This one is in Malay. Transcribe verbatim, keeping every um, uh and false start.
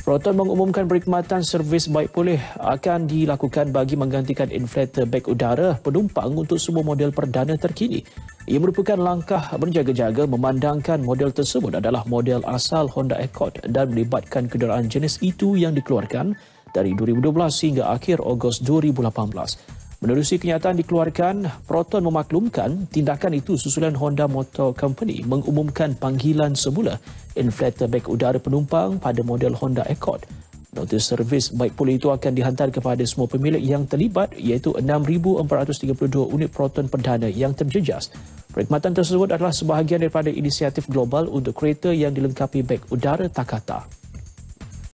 Proton mengumumkan perkhidmatan servis baik pulih akan dilakukan bagi menggantikan inflator beg udara penumpang untuk semua model perdana terkini. Ia merupakan langkah berjaga-jaga memandangkan model tersebut adalah model asal Honda Accord dan melibatkan kenderaan jenis itu yang dikeluarkan dari dua ribu dua belas hingga akhir Ogos dua ribu lapan belas. Menerusi kenyataan dikeluarkan, Proton memaklumkan tindakan itu susulan Honda Motor Company mengumumkan panggilan semula inflator beg udara penumpang pada model Honda Accord. Notis servis baik pulih itu akan dihantar kepada semua pemilik yang terlibat iaitu enam ribu empat ratus tiga puluh dua unit Proton perdana yang terjejas. Perkhidmatan tersebut adalah sebahagian daripada inisiatif global untuk kereta yang dilengkapi beg udara Takata.